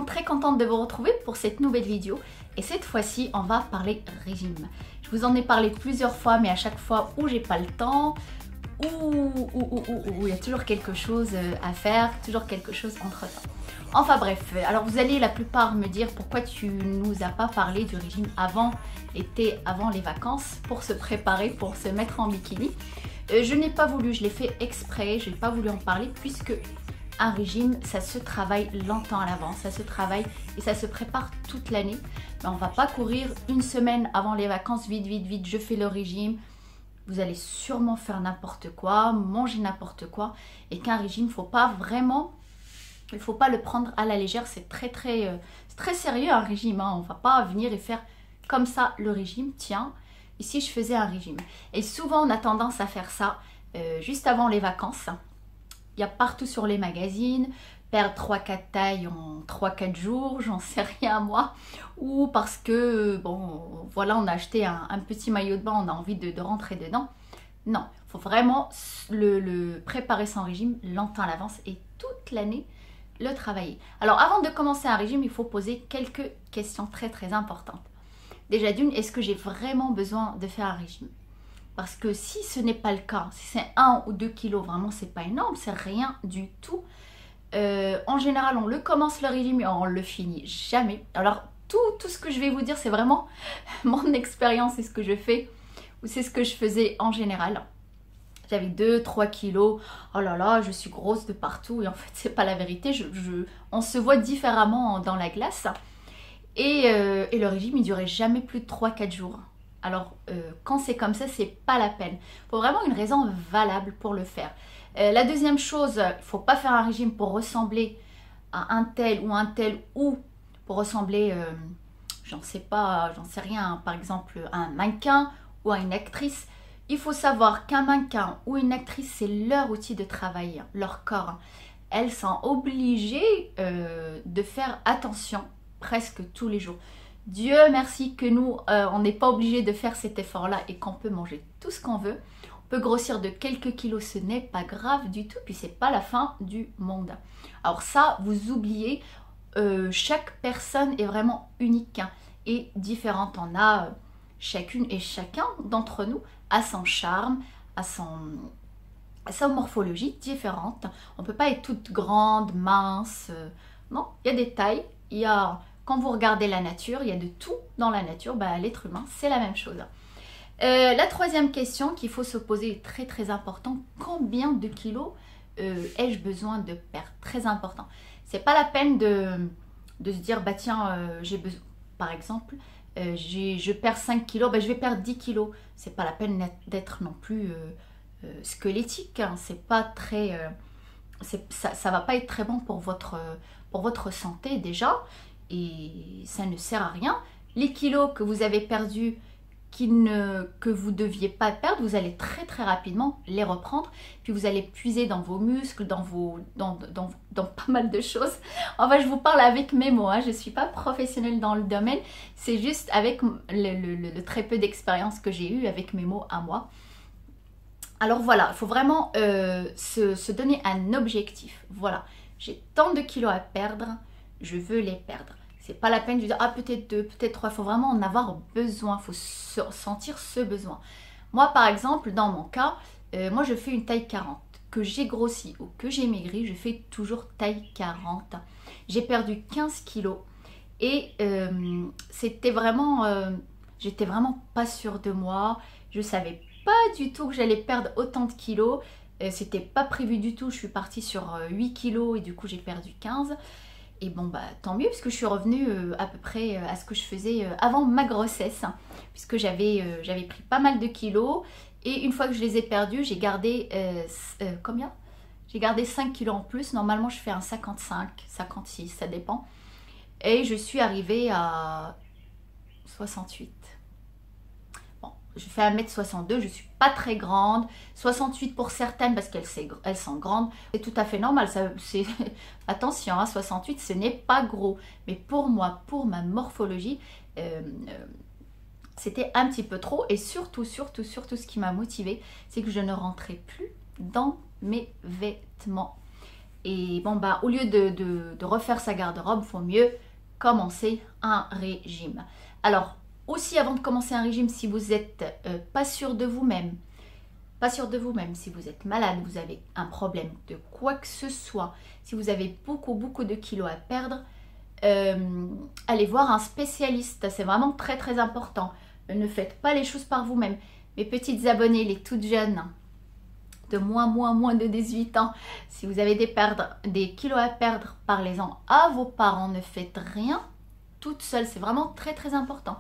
vraiment très contente de vous retrouver pour cette nouvelle vidéo. Et cette fois-ci, on va parler régime. Je vous en ai parlé plusieurs fois, mais à chaque fois où j'ai pas le temps, où il y a toujours quelque chose à faire, toujours quelque chose entre-temps. Enfin bref, alors vous allez la plupart me dire pourquoi tu nous as pas parlé du régime avant l'été, avant les vacances, pour se préparer, pour se mettre en bikini. Je n'ai pas voulu, je l'ai fait exprès, je n'ai pas voulu en parler puisque un régime, ça se travaille longtemps à l'avance, ça se travaille et ça se prépare toute l'année. Mais on ne va pas courir une semaine avant les vacances, vite, je fais le régime. Vous allez sûrement faire n'importe quoi, manger n'importe quoi. Et qu'un régime, il ne faut pas le prendre à la légère, c'est très sérieux un régime. Hein. On ne va pas venir et faire comme ça le régime, tiens, ici je faisais un régime. Et souvent on a tendance à faire ça juste avant les vacances. Il y a partout sur les magazines, perdre 3-4 tailles en 3-4 jours, j'en sais rien moi. Ou parce que, bon, voilà, on a acheté un petit maillot de bain, on a envie de rentrer dedans. Non, il faut vraiment le préparer son régime longtemps à l'avance et toute l'année le travailler. Alors avant de commencer un régime, il faut poser quelques questions très importantes. Déjà d'une, est-ce que j'ai vraiment besoin de faire un régime? Parce que si ce n'est pas le cas, si c'est 1 ou 2 kilos, vraiment c'est pas énorme, c'est rien du tout. En général, on le commence le régime et on le finit jamais. Alors tout ce que je vais vous dire, c'est vraiment mon expérience, c'est ce que je fais ou c'est ce que je faisais en général. J'avais 2-3 kilos, oh là là, je suis grosse de partout et en fait c'est pas la vérité, on se voit différemment dans la glace. Et le régime il durait jamais plus de 3-4 jours. Alors quand c'est comme ça, c'est pas la peine. Il faut vraiment une raison valable pour le faire. La deuxième chose, il ne faut pas faire un régime pour ressembler à un tel ou pour ressembler, j'en sais rien, par exemple à un mannequin ou à une actrice. Il faut savoir qu'un mannequin ou une actrice, c'est leur outil de travail, leur corps. Elles sont obligées de faire attention presque tous les jours. Dieu merci que nous, on n'est pas obligé de faire cet effort-là et qu'on peut manger tout ce qu'on veut. On peut grossir de quelques kilos, ce n'est pas grave du tout, puis c'est pas la fin du monde. Alors ça, vous oubliez, chaque personne est vraiment unique hein, et différente. On a chacune et chacun d'entre nous a son charme, a sa morphologie différente. On ne peut pas être toute grande, mince. Non, il y a des tailles, il y a... Quand vous regardez la nature, il y a de tout dans la nature, bah, l'être humain, c'est la même chose. La troisième question qu'il faut se poser est très important. Combien de kilos ai-je besoin de perdre? Très important. C'est pas la peine de se dire, bah tiens, j'ai besoin, par exemple, je perds 5 kilos, bah, je vais perdre 10 kilos. C'est pas la peine d'être non plus squelettique. Hein. C'est pas très... ça va pas être très bon pour votre santé déjà. Et ça ne sert à rien. Les kilos que vous avez perdus, que vous ne deviez pas perdre, vous allez très rapidement les reprendre. Puis vous allez puiser dans vos muscles, dans pas mal de choses. Enfin, je vous parle avec mes mots, hein. Je ne suis pas professionnelle dans le domaine. C'est juste avec le très peu d'expérience que j'ai eu avec mes mots à moi. Alors voilà, il faut vraiment se donner un objectif. Voilà, j'ai tant de kilos à perdre, je veux les perdre. C'est pas la peine de dire ah peut-être 2, peut-être 3. Il faut vraiment en avoir besoin. Il faut sentir ce besoin. Moi par exemple, dans mon cas, moi je fais une taille 40. Que j'ai grossi ou que j'ai maigri, je fais toujours taille 40. J'ai perdu 15 kilos et c'était vraiment, j'étais vraiment pas sûre de moi. Je savais pas du tout que j'allais perdre autant de kilos. C'était pas prévu du tout. Je suis partie sur 8 kilos et du coup j'ai perdu 15. Et bon, bah tant mieux, puisque je suis revenue à peu près à ce que je faisais avant ma grossesse, hein, puisque j'avais pris pas mal de kilos. Et une fois que je les ai perdus, j'ai gardé combien? J'ai gardé 5 kilos en plus. Normalement, je fais un 55, 56, ça dépend. Et je suis arrivée à 68. Je fais 1m62, je ne suis pas très grande. 68 pour certaines parce qu'elles sont grandes. C'est tout à fait normal. Attention, hein, 68 ce n'est pas gros. Mais pour moi, pour ma morphologie, c'était un petit peu trop. Et surtout, ce qui m'a motivée, c'est que je ne rentrais plus dans mes vêtements. Et bon, bah, au lieu de refaire sa garde-robe, il faut mieux commencer un régime. Alors, aussi avant de commencer un régime, si vous n'êtes pas sûr de vous-même, si vous êtes malade, vous avez un problème de quoi que ce soit, si vous avez beaucoup de kilos à perdre, allez voir un spécialiste, c'est vraiment très très important. Ne faites pas les choses par vous-même. Mes petites abonnées, les toutes jeunes, de moins de 18 ans, si vous avez des kilos à perdre, parlez-en à vos parents, ne faites rien toute seule, c'est vraiment très très important.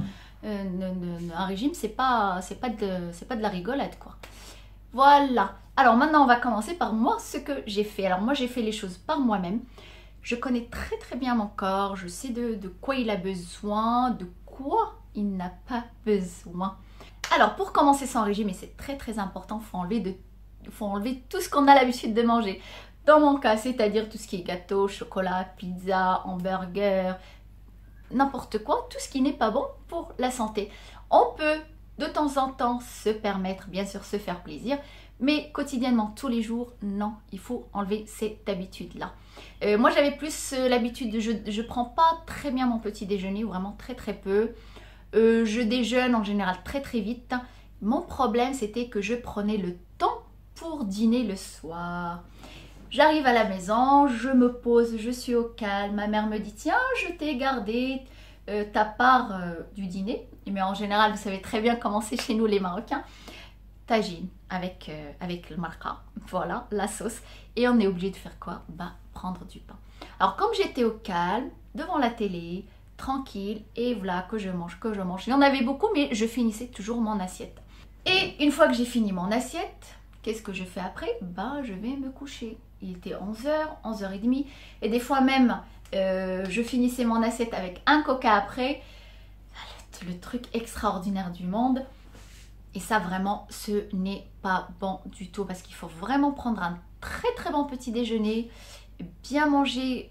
Un régime, c'est pas de la rigolade, quoi. Voilà. Alors maintenant, on va commencer par moi, ce que j'ai fait. Alors moi, j'ai fait les choses par moi-même. Je connais très très bien mon corps. Je sais de quoi il a besoin, de quoi il n'a pas besoin. Alors pour commencer son régime, et c'est très très important, il faut enlever tout ce qu'on a l'habitude de manger. Dans mon cas, c'est-à-dire tout ce qui est gâteau, chocolat, pizza, hamburger, n'importe quoi, tout ce qui n'est pas bon pour la santé. On peut de temps en temps se permettre, bien sûr, se faire plaisir, mais quotidiennement, tous les jours, non, il faut enlever cette habitude-là. Moi, j'avais plus l'habitude, je prends pas très bien mon petit déjeuner, vraiment très très peu. Je déjeune en général très très vite. Mon problème, c'était que je prenais le temps pour dîner le soir. J'arrive à la maison, je me pose, je suis au calme. Ma mère me dit, tiens, je t'ai gardé ta part du dîner. Mais en général, vous savez très bien comment c'est chez nous les Marocains. Tagine avec le marqa, voilà, la sauce. Et on est obligé de faire quoi? Bah, prendre du pain. Alors comme j'étais au calme, devant la télé, tranquille, et voilà, que je mange. Il y en avait beaucoup, mais je finissais toujours mon assiette. Et une fois que j'ai fini mon assiette, qu'est-ce que je fais après? Bah, je vais me coucher. Il était 11h, 11h30, et des fois même, je finissais mon assiette avec un coca après. Le truc extraordinaire du monde. Et ça, vraiment, ce n'est pas bon du tout, parce qu'il faut vraiment prendre un très très bon petit déjeuner, bien manger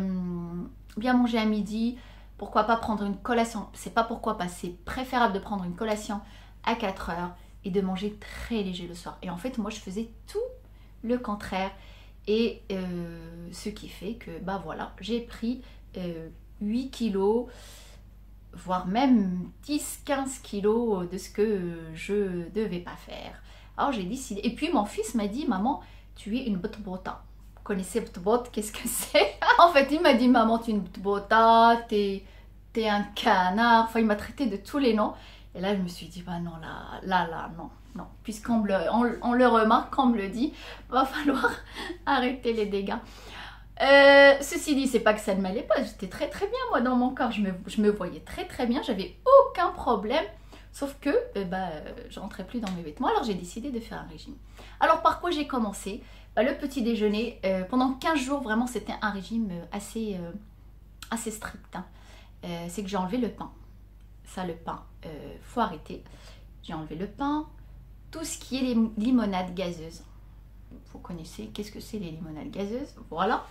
à midi. Pourquoi pas prendre une collation? C'est pas pourquoi pas, c'est préférable de prendre une collation à 4 heures et de manger très léger le soir. Et en fait, moi, je faisais tout le contraire. Et ce qui fait que, bah voilà, j'ai pris 8 kilos, voire même 10-15 kilos de ce que je devais pas faire. Alors j'ai décidé. Et puis mon fils m'a dit, maman, tu es une botbota. Vous connaissez botbot? Qu'est-ce que c'est? En fait, il m'a dit, maman, tu es une botbota, t'es un canard. Enfin, il m'a traité de tous les noms. Et là, je me suis dit, bah non, là, non. Puisqu'on on le remarque, on me le dit, va falloir arrêter les dégâts. Ceci dit, c'est pas que ça ne m'allait pas, j'étais très très bien moi dans mon corps, je me voyais très très bien, j'avais aucun problème, sauf que je rentrais plus dans mes vêtements, alors j'ai décidé de faire un régime. Alors par quoi j'ai commencé? Le petit déjeuner, pendant 15 jours vraiment c'était un régime assez strict, hein. C'est que j'ai enlevé le pain, ça le pain, faut arrêter, j'ai enlevé le pain, tout ce qui est les limonades gazeuses. Vous connaissez, qu'est-ce que c'est les limonades gazeuses? Voilà.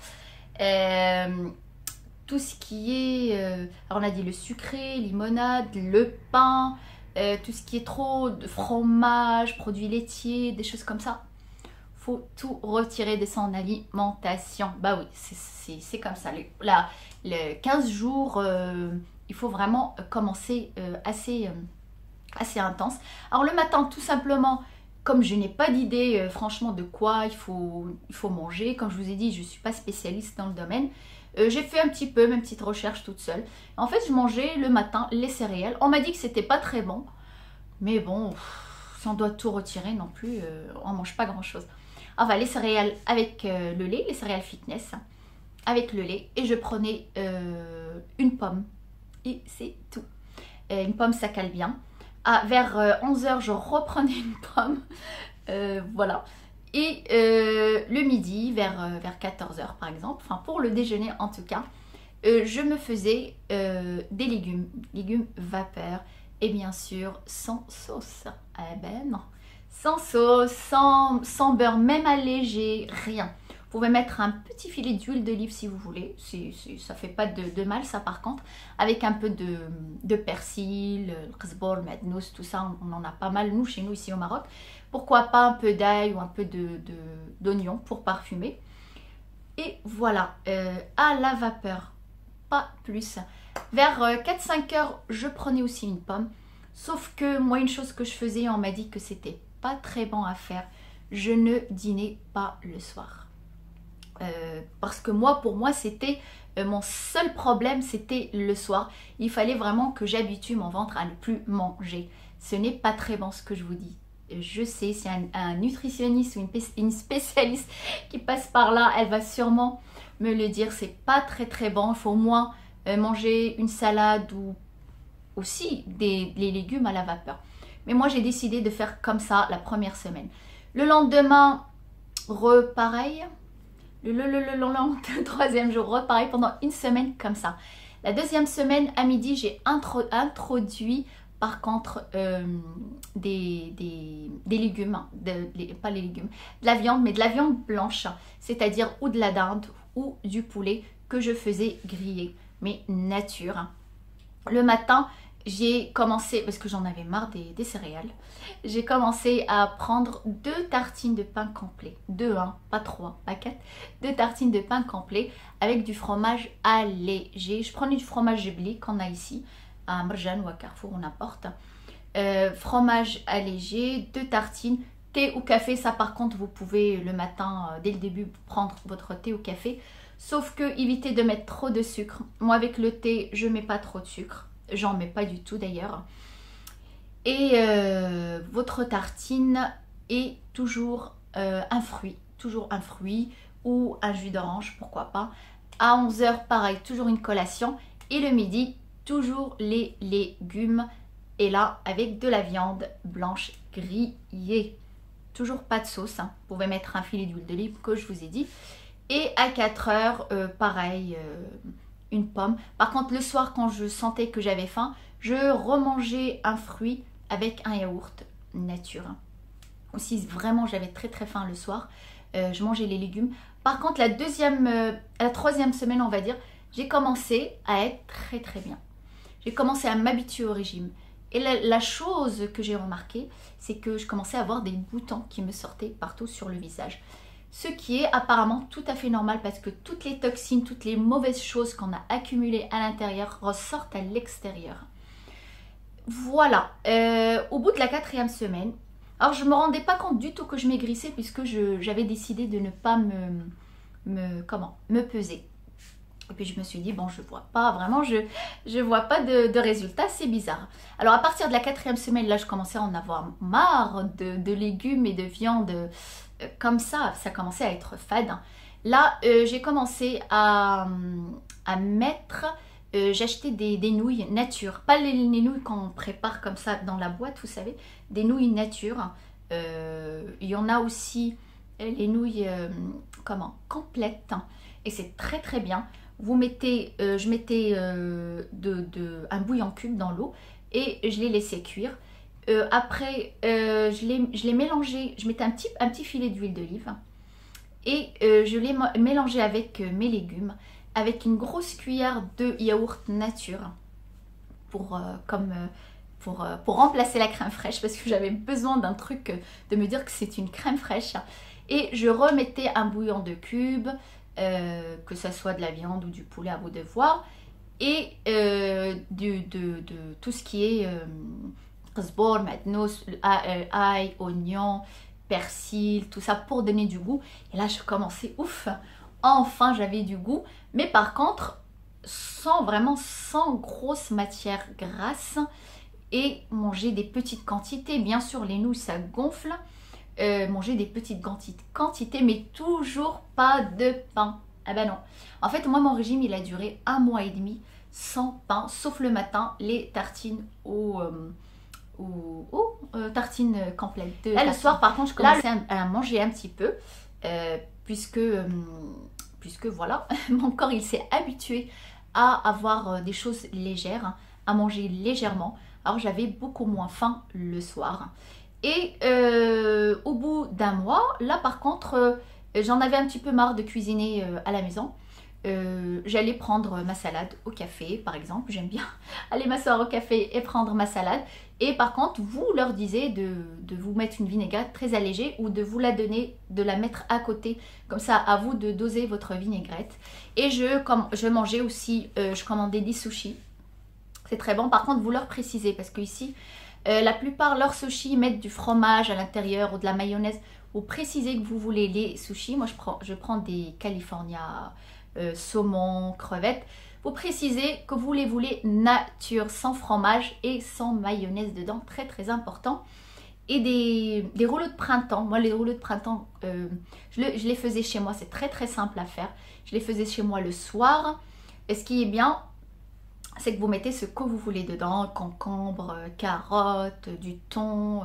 Tout ce qui est... alors on a dit le sucré, limonade, le pain, tout ce qui est trop de fromage, produits laitiers, des choses comme ça. Faut tout retirer de son alimentation. Bah oui, c'est comme ça. Les 15 jours, il faut vraiment commencer assez intense. Alors le matin, tout simplement... Comme je n'ai pas d'idée franchement de quoi il faut manger, comme je vous ai dit, je ne suis pas spécialiste dans le domaine, j'ai fait un petit peu mes petites recherches toute seule. En fait, je mangeais le matin les céréales. On m'a dit que c'était pas très bon, mais bon, si on doit tout retirer non plus, on mange pas grand chose. Enfin, les céréales avec le lait, les céréales fitness avec le lait, et je prenais une pomme, et c'est tout. Une pomme, ça cale bien. Vers 11h, je reprenais une pomme, voilà. Et le midi, vers 14h par exemple, enfin pour le déjeuner en tout cas, je me faisais des légumes vapeur, et bien sûr sans sauce. Eh ben non, sans sauce, sans beurre, même allégé, rien. Vous pouvez mettre un petit filet d'huile d'olive si vous voulez, ça fait pas de mal ça par contre, avec un peu de persil, le khsbor, le madnous, tout ça, on en a pas mal nous chez nous ici au Maroc. Pourquoi pas un peu d'ail ou un peu d'oignon pour parfumer. Et voilà, à la vapeur, pas plus. Vers 4-5 heures, je prenais aussi une pomme. Sauf que moi, une chose que je faisais, on m'a dit que c'était pas très bon à faire. Je ne dînais pas le soir. Parce que moi, pour moi, c'était mon seul problème, c'était le soir. Il fallait vraiment que j'habitue mon ventre à ne plus manger. Ce n'est pas très bon ce que je vous dis. Je sais, si un nutritionniste ou une spécialiste qui passe par là, elle va sûrement me le dire. C'est pas très très bon. Il faut au moins manger une salade ou aussi des légumes à la vapeur. Mais moi, j'ai décidé de faire comme ça la première semaine. Le lendemain, pareil. Le troisième jour, repareil pendant une semaine comme ça. La deuxième semaine, à midi, j'ai introduit par contre des légumes, pas les légumes, de la viande, mais de la viande blanche, c'est-à-dire ou de la dinde ou du poulet que je faisais griller, mais nature. Le matin, j'ai commencé, parce que j'en avais marre des céréales, j'ai commencé à prendre 2 tartines de pain complet. 2, hein, pas 3, pas 4. 2 tartines de pain complet avec du fromage allégé. Je prenais du fromage blie qu'on a ici, à Marjan ou à Carrefour, on apporte. Fromage allégé, 2 tartines. Thé ou café, ça par contre, vous pouvez le matin, dès le début, prendre votre thé ou café. Sauf que évitez de mettre trop de sucre. Moi, avec le thé, je mets pas trop de sucre. J'en mets pas du tout d'ailleurs. Et votre tartine est toujours un fruit. Toujours un fruit ou un jus d'orange, pourquoi pas. À 11 h, pareil, toujours une collation. Et le midi, toujours les légumes. Et là, avec de la viande blanche grillée. Toujours pas de sauce. Hein. Vous pouvez mettre un filet d'huile d'olive, que je vous ai dit. Et à 4 h, pareil, une pomme. Par contre, le soir, quand je sentais que j'avais faim, je remangeais un fruit avec un yaourt nature. Ou si vraiment j'avais très très faim le soir, je mangeais les légumes. Par contre, la troisième semaine, on va dire, j'ai commencé à être très très bien. J'ai commencé à m'habituer au régime. Et la chose que j'ai remarqué, c'est que je commençais à avoir des boutons qui me sortaient partout sur le visage. Ce qui est apparemment tout à fait normal parce que toutes les toxines, toutes les mauvaises choses qu'on a accumulées à l'intérieur ressortent à l'extérieur. Voilà, au bout de la 4e semaine, alors je ne me rendais pas compte du tout que je maigrissais puisque j'avais décidé de ne pas me peser. Et puis je me suis dit, bon, je vois pas vraiment, je vois pas de résultat, c'est bizarre. Alors à partir de la 4e semaine, là, je commençais à en avoir marre de légumes et de viande comme ça commençait à être fade. Là, j'ai commencé à mettre, j'achetais des nouilles nature, pas les nouilles qu'on prépare comme ça dans la boîte, vous savez, des nouilles nature. Il y en a aussi les nouilles, complètes, et c'est très très bien. Vous mettez, je mettais un bouillon cube dans l'eau et je les laissais cuire. Après, je les mélangeais, je mettais un petit filet d'huile d'olive et je les mélangeais avec mes légumes, avec une grosse cuillère de yaourt nature pour remplacer la crème fraîche parce que j'avais besoin d'un truc, de me dire que c'est une crème fraîche. Et je remettais un bouillon de cube, que ce soit de la viande ou du poulet à vous de voir, et de tout ce qui est qzbour, matnos, ail, oignon, persil, tout ça pour donner du goût. Et là, je commençais, ouf, enfin j'avais du goût, mais par contre, sans grosse matière grasse, et manger des petites quantités. Bien sûr, les nouilles, ça gonfle. Manger des petites quantités, mais toujours pas de pain. Ah ben non. En fait, moi, mon régime, il a duré 1 mois et demi sans pain, sauf le matin, les tartines tartines complètes. Là, le soir, par contre, je commençais à manger un petit peu, puisque voilà, mon corps, il s'est habitué à avoir des choses légères, à manger légèrement. Alors, j'avais beaucoup moins faim le soir. Et au bout d'1 mois, là par contre, j'en avais un petit peu marre de cuisiner à la maison. j'allais prendre ma salade au café, par exemple. J'aime bien aller m'asseoir au café et prendre ma salade. Et par contre, vous leur disiez de vous mettre une vinaigrette très allégée ou de vous la donner, de la mettre à côté. Comme ça, à vous de doser votre vinaigrette. Et je mangeais aussi, je commandais des sushis. C'est très bon. Par contre, vous leur précisez parce que ici, la plupart leurs sushis mettent du fromage à l'intérieur ou de la mayonnaise. Vous précisez que vous voulez les sushis. Moi, je prends des California saumon, crevettes. Vous précisez que vous les voulez nature, sans fromage et sans mayonnaise dedans. Très très important. Et des rouleaux de printemps. Moi, les rouleaux de printemps, je les faisais chez moi. C'est très très simple à faire. Je les faisais chez moi le soir. Et ce qui est bien, c'est que vous mettez ce que vous voulez dedans. Concombre, carottes, du thon,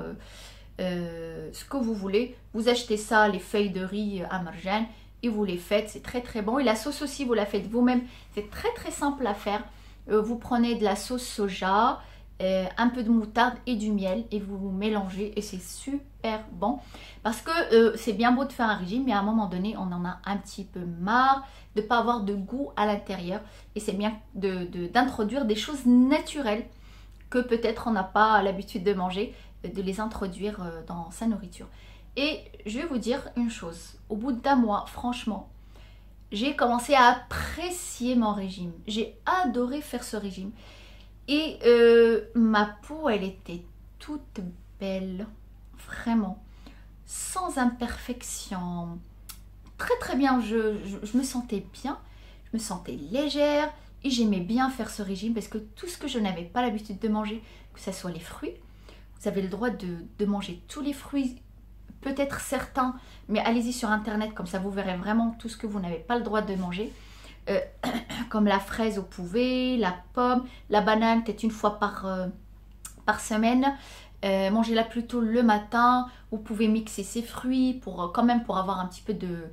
ce que vous voulez. Vous achetez ça, les feuilles de riz à marjane, et vous les faites. C'est très très bon. Et la sauce aussi, vous la faites vous-même. C'est très très simple à faire. Vous prenez de la sauce soja, un peu de moutarde et du miel et vous mélangez et c'est super bon. Parce que c'est bien beau de faire un régime, mais à un moment donné, on en a un petit peu marre de ne pas avoir de goût à l'intérieur. Et c'est bien d'introduire des choses naturelles que peut-être on n'a pas l'habitude de manger, de les introduire dans sa nourriture. Et je vais vous dire une chose, au bout d'un mois, franchement, j'ai commencé à apprécier mon régime. J'ai adoré faire ce régime. Et ma peau, elle était toute belle, vraiment, sans imperfection. Très très bien, je me sentais bien, je me sentais légère et j'aimais bien faire ce régime parce que tout ce que je n'avais pas l'habitude de manger, que ce soit les fruits, vous avez le droit de manger tous les fruits, peut-être certains, mais allez-y sur internet, comme ça vous verrez vraiment tout ce que vous n'avez pas le droit de manger. Comme la fraise, vous pouvez, la pomme, la banane, peut-être une fois par semaine. Mangez-la plutôt le matin. Vous pouvez mixer ces fruits pour quand même pour avoir un petit peu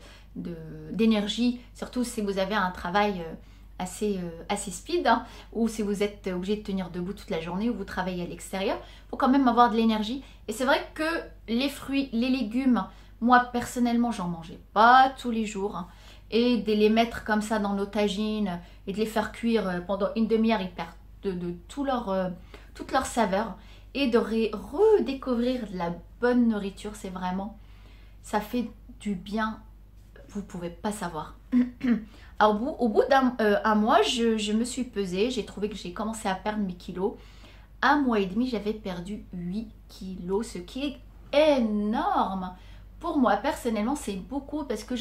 d'énergie, surtout si vous avez un travail assez speed, hein, ou si vous êtes obligé de tenir debout toute la journée ou vous travaillez à l'extérieur. Il faut quand même avoir de l'énergie. Et c'est vrai que les fruits, les légumes, moi personnellement, j'en mangeais pas tous les jours, hein. Et de les mettre comme ça dans nos tagines et de les faire cuire pendant une demi-heure, ils perdent toute leur saveur. Et de redécouvrir de la bonne nourriture, c'est vraiment, ça fait du bien, vous ne pouvez pas savoir. Alors, au bout d'un mois, je me suis pesée, j'ai trouvé que j'ai commencé à perdre mes kilos. Un mois et demi, j'avais perdu 8 kilos, ce qui est énorme. Pour moi, personnellement, c'est beaucoup parce que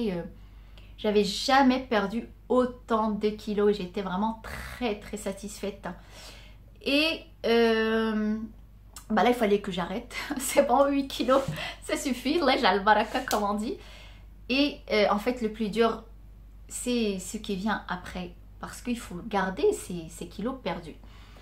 j'avais jamais perdu autant de kilos et j'étais vraiment très très satisfaite. Et là, il fallait que j'arrête. C'est bon, 8 kilos, ça suffit. Là, j'ai le baraka, comme on dit. Et en fait, le plus dur, c'est ce qui vient après. Parce qu'il faut garder ces kilos perdus.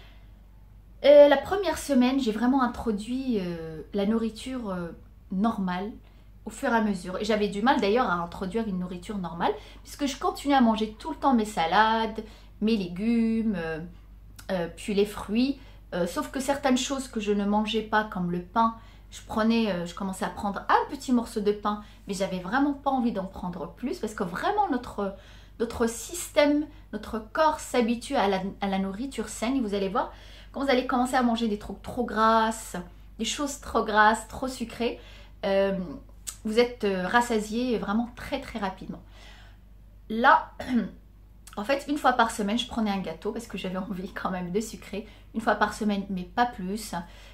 La première semaine, j'ai vraiment introduit la nourriture normale au fur et à mesure. Et j'avais du mal d'ailleurs à introduire une nourriture normale puisque je continuais à manger tout le temps mes salades, mes légumes, puis les fruits. Sauf que certaines choses que je ne mangeais pas comme le pain, je commençais à prendre un petit morceau de pain, mais j'avais vraiment pas envie d'en prendre plus parce que vraiment notre système, notre corps s'habitue à la nourriture saine. Et vous allez voir, quand vous allez commencer à manger des trucs trop grasses, des choses trop grasses, trop sucrées, vous êtes rassasié vraiment très très rapidement. Là, en fait, une fois par semaine, je prenais un gâteau parce que j'avais envie quand même de sucrer. Une fois par semaine, mais pas plus.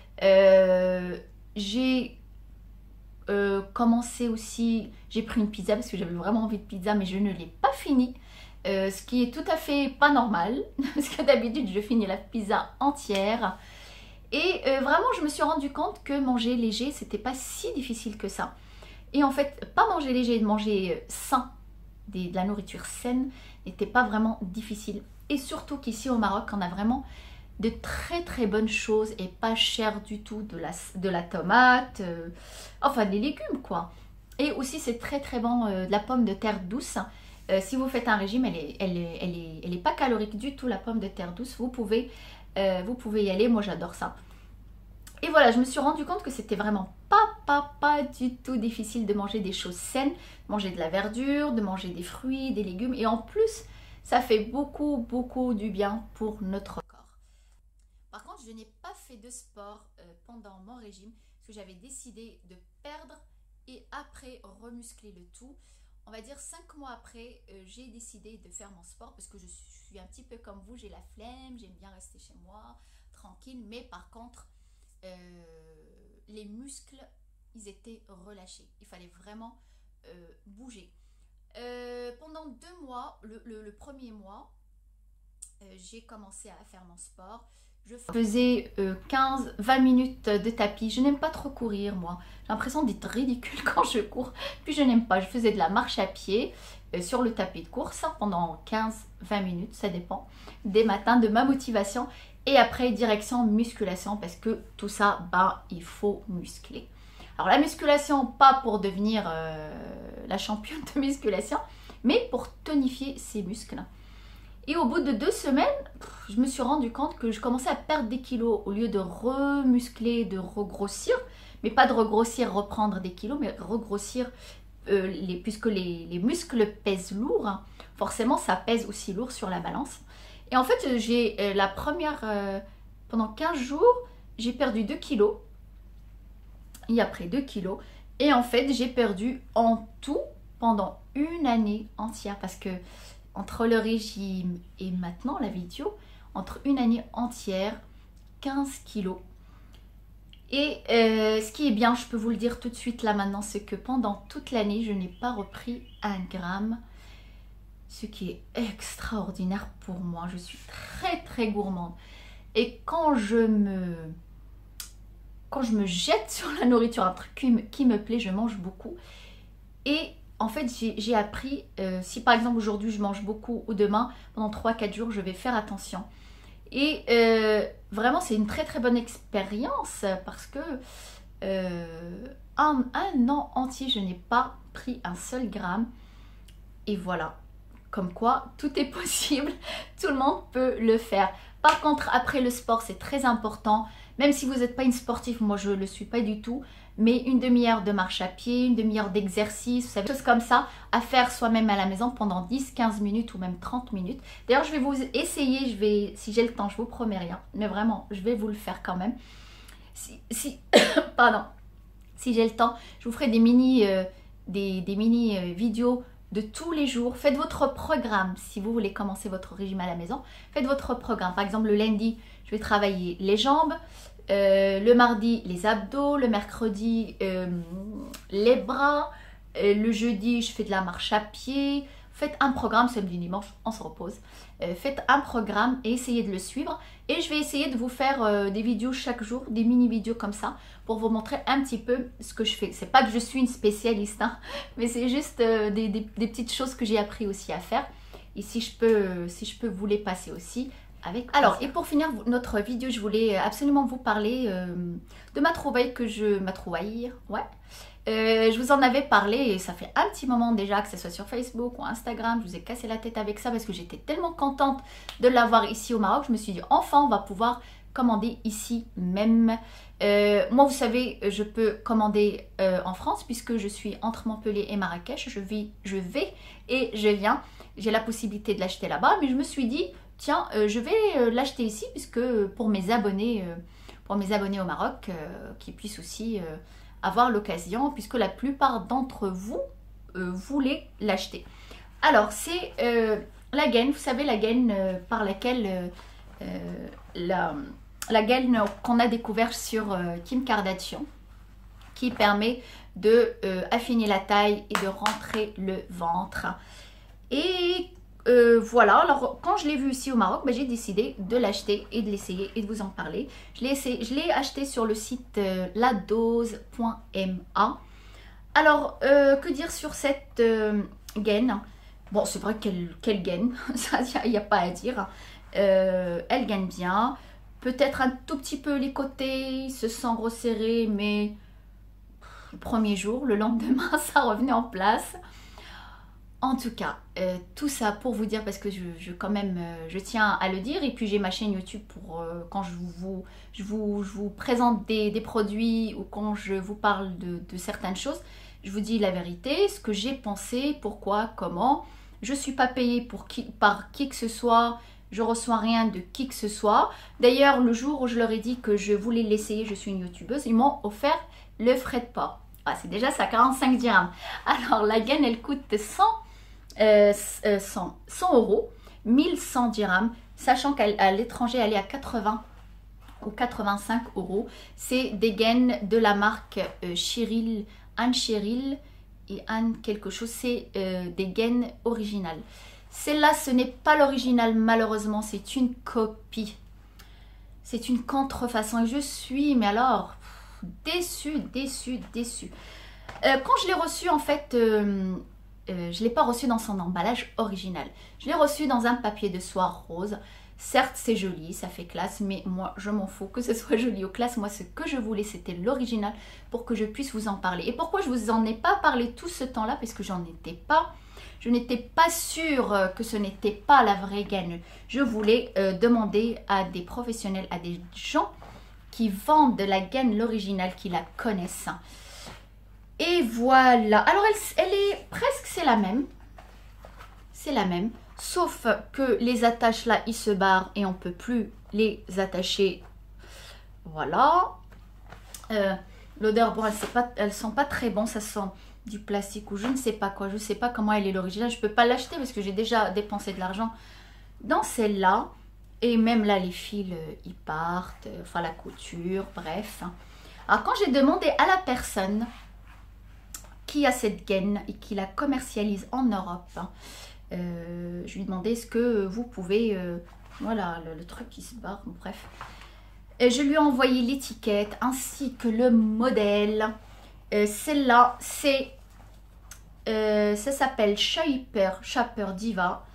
J'ai commencé aussi, j'ai pris une pizza parce que j'avais vraiment envie de pizza, mais je ne l'ai pas fini. Ce qui est tout à fait pas normal, parce que d'habitude, je finis la pizza entière. Et vraiment, je me suis rendu compte que manger léger, c'était pas si difficile que ça. Et en fait, pas manger léger, de manger sain, de la nourriture saine, n'était pas vraiment difficile. Et surtout qu'ici au Maroc, on a vraiment de très très bonnes choses et pas cher du tout, de la tomate, enfin des légumes quoi. Et aussi c'est très très bon de la pomme de terre douce. Si vous faites un régime, elle est pas calorique du tout, la pomme de terre douce. Vous pouvez y aller, moi j'adore ça. Et voilà, je me suis rendu compte que c'était vraiment pas pas du tout difficile de manger des choses saines, manger de la verdure, de manger des fruits, des légumes. Et en plus, ça fait beaucoup du bien pour notre corps. Par contre, je n'ai pas fait de sport pendant mon régime parce que j'avais décidé de perdre et après remuscler le tout. On va dire 5 mois après, j'ai décidé de faire mon sport parce que je suis un petit peu comme vous, j'ai la flemme, j'aime bien rester chez moi, tranquille. Mais par contre, les muscles, ils étaient relâchés. Il fallait vraiment bouger. Pendant 2 mois, le premier mois, j'ai commencé à faire mon sport. Je faisais 15-20 minutes de tapis. Je n'aime pas trop courir, moi. J'ai l'impression d'être ridicule quand je cours. Puis je n'aime pas. Je faisais de la marche à pied sur le tapis de course pendant 15-20 minutes. Ça dépend des matins, de ma motivation. Et après, direction musculation parce que tout ça, il faut muscler. Alors la musculation, pas pour devenir la championne de musculation, mais pour tonifier ses muscles. Et au bout de 2 semaines, je me suis rendu compte que je commençais à perdre des kilos au lieu de remuscler, de regrossir. Mais pas de regrossir, reprendre des kilos, mais regrossir, puisque les muscles pèsent lourd. Hein, forcément, ça pèse aussi lourd sur la balance. Et en fait, j'ai pendant 15 jours, j'ai perdu 2 kilos. Et après 2 kilos. Et en fait, j'ai perdu en tout pendant 1 année entière. Parce que entre le régime et maintenant la vidéo, entre 1 année entière, 15 kilos. Et ce qui est bien, je peux vous le dire tout de suite là maintenant, c'est que pendant toute l'année, je n'ai pas repris 1 gramme. Ce qui est extraordinaire pour moi. Je suis très gourmande. Et quand je me jette sur la nourriture, un truc qui me plaît, je mange beaucoup. Et en fait, j'ai appris, si par exemple aujourd'hui je mange beaucoup ou demain, pendant 3-4 jours, je vais faire attention. Et vraiment, c'est une très bonne expérience parce que un an entier, je n'ai pas pris un seul gramme. Et voilà, comme quoi tout est possible, tout le monde peut le faire. Par contre, après le sport, c'est très important. Même si vous n'êtes pas une sportive, moi je ne le suis pas du tout, mais une demi-heure de marche à pied, une demi-heure d'exercice, vous savez, des choses comme ça, à faire soi-même à la maison pendant 10-15 minutes ou même 30 minutes. D'ailleurs, je vais vous essayer, si j'ai le temps, je vous promets rien, mais vraiment, je vais vous le faire quand même. Pardon, si j'ai le temps, je vous ferai des mini vidéos de tous les jours. Faites votre programme si vous voulez commencer votre régime à la maison. Faites votre programme. Par exemple, le lundi, je vais travailler les jambes. Le mardi, les abdos. Le mercredi, les bras. Le jeudi, je fais de la marche à pied. Faites un programme, samedi, dimanche, on se repose. Faites un programme et essayez de le suivre. Et je vais essayer de vous faire des vidéos chaque jour, des mini-vidéos comme ça, pour vous montrer un petit peu ce que je fais. C'est pas que je suis une spécialiste, hein, mais c'est juste des petites choses que j'ai appris aussi à faire. Et si je peux vous les passer aussi avec plaisir. Alors, et pour finir notre vidéo, je voulais absolument vous parler de ma trouvaille je vous en avais parlé et ça fait un petit moment déjà, que ce soit sur Facebook ou Instagram, je vous ai cassé la tête avec ça parce que j'étais tellement contente de l'avoir ici au Maroc. Je me suis dit, enfin, on va pouvoir commander ici même. Moi, vous savez, je peux commander en France puisque je suis entre Montpellier et Marrakech. Je vais et je viens. J'ai la possibilité de l'acheter là-bas, mais je me suis dit, tiens, je vais l'acheter ici puisque pour mes abonnés au Maroc, qui puissent aussi avoir l'occasion, puisque la plupart d'entre vous voulez l'acheter. Alors, c'est la gaine, vous savez, la gaine par laquelle la gaine qu'on a découvert sur Kim Kardashian, qui permet de affiner la taille et de rentrer le ventre. Et voilà, alors quand je l'ai vu ici au Maroc, j'ai décidé de l'acheter et de l'essayer et de vous en parler. Je l'ai acheté sur le site ladose.ma. Alors, que dire sur cette gaine? Bon, c'est vrai qu'elle gaine, ça, il n'y a pas à dire. Elle gagne bien. Peut-être un tout petit peu les côtés se sent resserrés, mais le premier jour, le lendemain, ça revenait en place. En tout cas, tout ça pour vous dire, parce que quand même, je tiens à le dire, et puis j'ai ma chaîne YouTube pour quand je vous présente des produits ou quand je vous parle de certaines choses, je vous dis la vérité, ce que j'ai pensé, pourquoi, comment. Je ne suis pas payée par qui que ce soit, je reçois rien de qui que ce soit. D'ailleurs, le jour où je leur ai dit que je voulais l'essayer, je suis une youtubeuse, ils m'ont offert le frais de port. Ah, c'est déjà ça, 45 dirhams. Alors la gaine, elle coûte 100 euros, 1100 dirhams, sachant qu'à l'étranger, elle est à 80 ou 85 euros. C'est des gaines de la marque Cheryl, Anne Cheryl et Anne quelque chose. C'est des gaines originales. Celle-là, ce n'est pas l'original, malheureusement, c'est une copie. C'est une contrefaçon et je suis, mais alors, déçue. Quand je l'ai reçu, en fait, je ne l'ai pas reçu dans son emballage original. Je l'ai reçu dans un papier de soie rose. Certes, c'est joli, ça fait classe, mais moi, je m'en fous que ce soit joli ou classe. Moi, ce que je voulais, c'était l'original pour que je puisse vous en parler. Et pourquoi je ne vous en ai pas parlé tout ce temps-là? Parce que je n'étais pas sûre que ce n'était pas la vraie gaine. Je voulais demander à des professionnels, à des gens qui vendent de la gaine, l'original, qui la connaissent. Et voilà. Alors, elle est presque, c'est la même. C'est la même. Sauf que les attaches là, ils se barrent et on ne peut plus les attacher. Voilà. L'odeur, bon, elles sont pas très bonnes. Ça sent du plastique ou je ne sais pas quoi. Je ne sais pas comment elle est l'original. Je ne peux pas l'acheter parce que j'ai déjà dépensé de l'argent dans celle-là. Et même là, les fils, ils partent. Enfin, la couture, bref. Alors, quand j'ai demandé à la personne qui a cette gaine et qui la commercialise en Europe, je lui ai demandé est-ce que vous pouvez... voilà, le truc qui se barre, bref. Et je lui ai envoyé l'étiquette ainsi que le modèle. Celle-là, c'est... ça s'appelle Shaper Diva.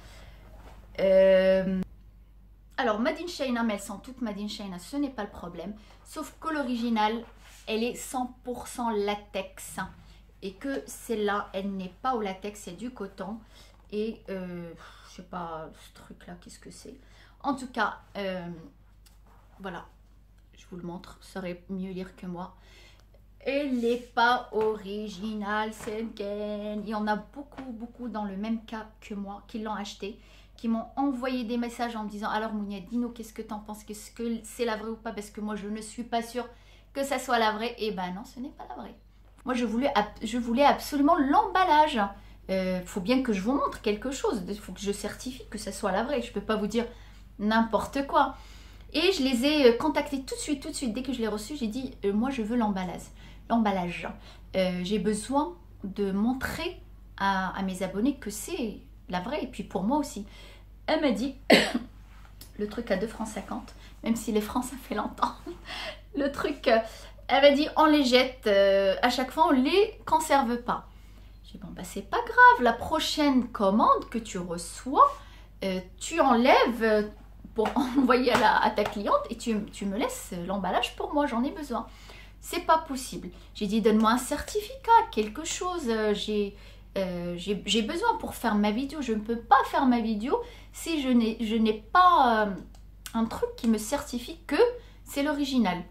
Alors, Made in China, mais elles sont toutes Made in China, ce n'est pas le problème. Sauf que l'original, elle est 100% latex. Et que celle-là, elle n'est pas au latex, c'est du coton. Et je sais pas, ce truc-là, qu'est-ce que c'est? En tout cas, voilà, je vous le montre, vous saurez mieux lire que moi. Elle n'est pas originale, cette gaine. Il y en a beaucoup dans le même cas que moi qui l'ont acheté, qui m'ont envoyé des messages en me disant alors Mounia, dis-nous qu'est-ce que t'en penses, qu'est-ce que c'est la vraie ou pas, parce que moi je ne suis pas sûre que ça soit la vraie. Et ben non, ce n'est pas la vraie. Moi je voulais absolument l'emballage. Faut bien que je vous montre quelque chose, il faut que je certifie que ça soit la vraie. Je peux pas vous dire n'importe quoi. Et je les ai contactés tout de suite, dès que je l'ai reçu, j'ai dit moi je veux l'emballage. J'ai besoin de montrer à mes abonnés que c'est la vraie, et puis pour moi aussi. Elle m'a dit, le truc à 2,50 francs, même si les francs ça fait longtemps, le truc, elle m'a dit on les jette, à chaque fois on les conserve pas. J'ai dit bon bah c'est pas grave, la prochaine commande que tu reçois, tu enlèves pour envoyer à ta cliente et tu me laisses l'emballage pour moi, j'en ai besoin. C'est pas possible. J'ai dit donne-moi un certificat, quelque chose, j'ai besoin pour faire ma vidéo. Je ne peux pas faire ma vidéo si je n'ai pas un truc qui me certifie que c'est l'original.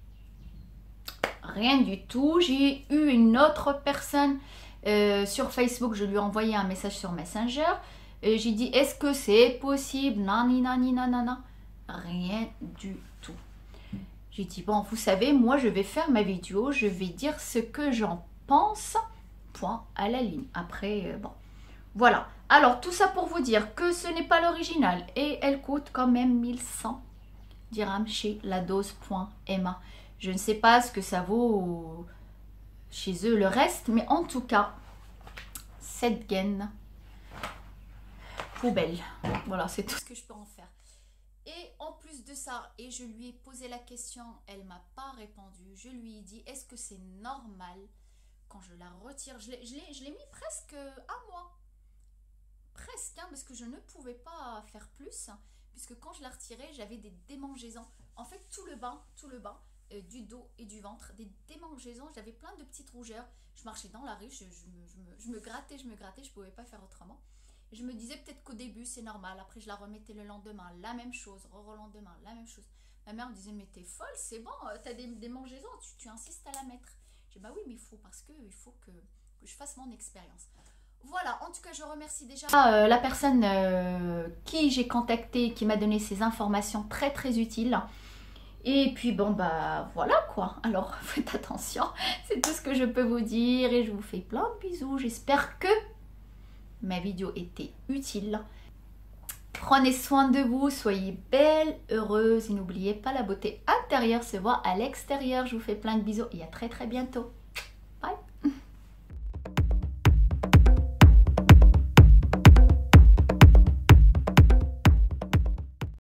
Rien du tout. J'ai eu une autre personne sur Facebook, je lui ai envoyé un message sur Messenger. J'ai dit est-ce que c'est possible? Nani, nanana. Rien du tout. J'ai dit bon, vous savez, moi je vais faire ma vidéo, je vais dire ce que j'en pense. Point à la ligne. Après, bon, voilà. Alors, tout ça pour vous dire que ce n'est pas l'original. Et elle coûte quand même 1100 dirhams chez ladose.ma. Je ne sais pas ce que ça vaut chez eux le reste. Mais en tout cas, cette gaine, poubelle. Voilà, c'est tout ce que je peux en faire. Et en plus de ça, et je lui ai posé la question, elle ne m'a pas répondu. Je lui ai dit, est-ce que c'est normal quand je la retire, je l'ai mis presque un mois. Presque, hein, parce que je ne pouvais pas faire plus. Puisque quand je la retirais, j'avais des démangeaisons. En fait, tout le bas, du dos et du ventre, des démangeaisons, j'avais plein de petites rougeurs. Je marchais dans la rue, je me grattais, je pouvais pas faire autrement. Et je me disais peut-être qu'au début c'est normal, après je la remettais le lendemain, la même chose, le lendemain, la même chose. Ma mère me disait mais t'es folle, c'est bon, t'as des démangeaisons, tu insistes à la mettre. J'ai dit bah oui mais il faut, parce que il faut que je fasse mon expérience. Voilà, en tout cas je remercie déjà la personne qui j'ai contacté, qui m'a donné ces informations très très utiles. Et puis bon bah voilà quoi, alors faites attention, c'est tout ce que je peux vous dire et je vous fais plein de bisous. J'espère que ma vidéo était utile. Prenez soin de vous, soyez belle, heureuse et n'oubliez pas, la beauté intérieure se voit à l'extérieur. Je vous fais plein de bisous et à très très bientôt.